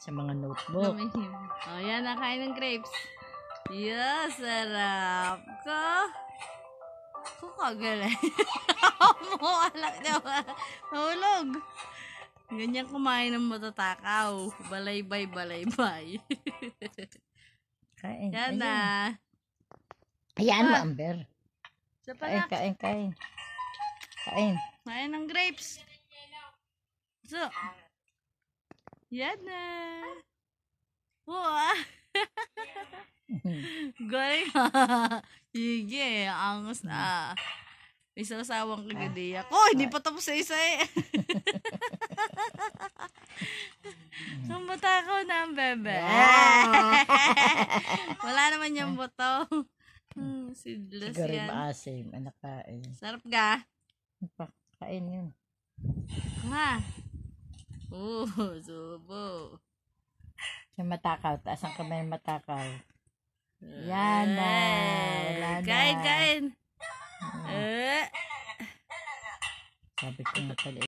sa mga notebook. Oh, yan, nakain ng grapes. Yes, sarap ko. Kagaling. Alak daw. Mahulog. Ganyan kumain ng matatakaw. Balaybay, balaybay. Kain. Yan na. Hayaan mo, Amber. Kain. Kain. Kain ng grapes. So. Yan na. Wow. Galing ha. Sige, angas na. Isa sawang kagadiya. Hindi pa tapos sa isa eh. Ang matakaw na ang bebe. Wala naman yung buto. Sidlas Siguro yan. maasim. Anak kain. Sarap ga? Kain yun. Ha? Subo. Siya matakaw. Taas ang kamay matakaw. Yan na. Wala na. Kain. Sabi ko nga pala